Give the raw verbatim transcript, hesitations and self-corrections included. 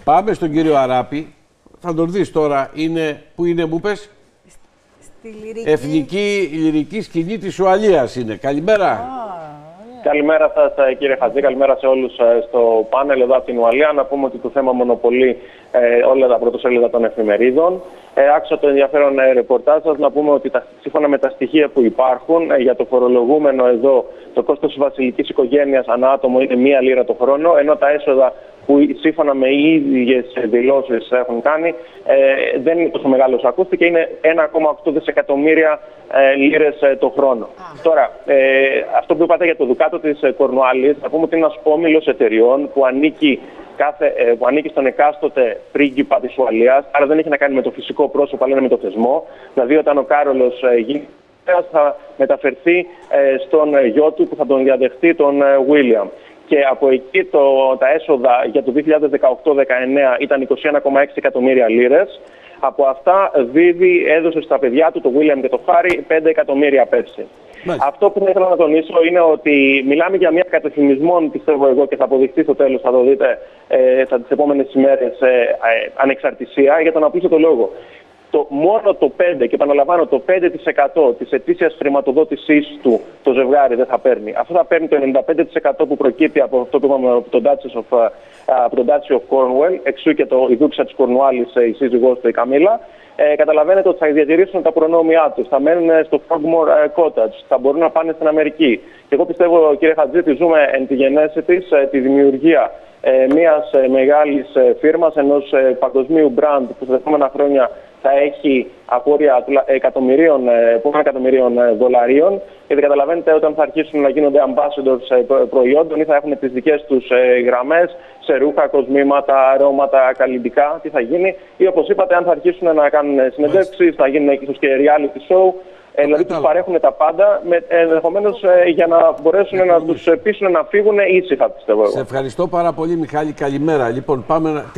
Πάμε στον κύριο Αράπη. Θα τον δεις τώρα. Είναι, πού είναι, μου πες? Στη λυρική... Εθνική λυρική σκηνή της Ουαλίας είναι. Καλημέρα. Ah. Καλημέρα σας κύριε Χατζή, καλημέρα σε όλους στο πάνελ εδώ από την Ουαλία. Να πούμε ότι το θέμα μονοπολεί ε, όλα τα πρωτοσέλιδα των εφημερίδων. Ε, άκουσα το ενδιαφέρον ε, ρεπορτάζ σας. Να πούμε ότι τα, σύμφωνα με τα στοιχεία που υπάρχουν ε, για το φορολογούμενο εδώ, το κόστος της βασιλικής οικογένειας ανά άτομο είναι μία λίρα το χρόνο, ενώ τα έσοδα που σύμφωνα με οι ίδιες δηλώσεις έχουν κάνει ε, δεν είναι τόσο μεγάλος, ακούστηκε, είναι ένα κόμμα οκτώ δισεκατομμύρια ε, λίρες ε, το χρόνο. Ah. Τώρα, ε, αυτό που είπατε για το Δουκάτο της ε, Κορνουάλης, θα πούμε ότι είναι ένας όμιλος εταιριών που ανήκει, κάθε, ε, που ανήκει στον εκάστοτε πρίγκιπα της Ουαλίας, άρα δεν έχει να κάνει με το φυσικό πρόσωπο, αλλά με το θεσμό. Δηλαδή, όταν ο Κάρολος ε, γίνει, θα μεταφερθεί ε, στον γιο του που θα τον διαδεχτεί, τον Βίλιαμ. Και από εκεί το, τα έσοδα για το δύο χιλιάδες δεκαοκτώ δεκαεννέα ήταν είκοσι ένα κόμμα έξι εκατομμύρια λίρες. Από αυτά, Βίβι έδωσε στα παιδιά του, το Βίλιαμ και το Χάρι, πέντε εκατομμύρια πέρσι. Μάλιστα. Αυτό που θα ήθελα να τονίσω είναι ότι μιλάμε για μια κατευθυμισμόν, πιστεύω εγώ, και θα αποδειχθεί στο τέλος, θα το δείτε ε, τις επόμενες ημέρες, ε, ε, ανεξαρτησία, για τον απλούστατο λόγο. Το, μόνο το πέντε, και επαναλαμβάνω, το πέντε τοις εκατό της ετήσιας χρηματοδότησής του το ζευγάρι δεν θα παίρνει. Αυτό θα παίρνει το ενενήντα πέντε τοις εκατό που προκύπτει από αυτό που είπαμε από τον Duchy of Cornwall, εξού και το, η δούξα της Κορνουάλης, η σύζυγός του, η Καμίλα. Ε, καταλαβαίνετε ότι θα διατηρήσουν τα προνόμια τους, θα μένουν στο Frogmore Cottage, θα μπορούν να πάνε στην Αμερική. Και εγώ πιστεύω, κύριε Χατζή, ότι ζούμε εν τη γενέση της ε, τη δημιουργία ε, μιας ε, μεγάλης ε, φίρμας, ενός ε, παγκοσμίου brand που στα επόμενα χρόνια θα έχει απόρρια εκατομμυρίων, εκατομμυρίων δολαρίων. Και δεν καταλαβαίνετε, όταν θα αρχίσουν να γίνονται ambassadors προϊόντων ή θα έχουν τις δικές τους γραμμές σε ρούχα, κοσμήματα, αρώματα, καλλυντικά, τι θα γίνει. Ή όπως είπατε, αν θα αρχίσουν να κάνουν συνεντεύξεις, θα γίνουν ίσως και reality show. Ε, δηλαδή τους παρέχουν τα πάντα, ενδεχομένως ε, για να μπορέσουν να τους πείσουν να φύγουν ήσυχα, πιστεύω εγώ. Σε ευχαριστώ πάρα πολύ, Μιχάλη. Καλημέρα. Λοιπόν, πάμε να...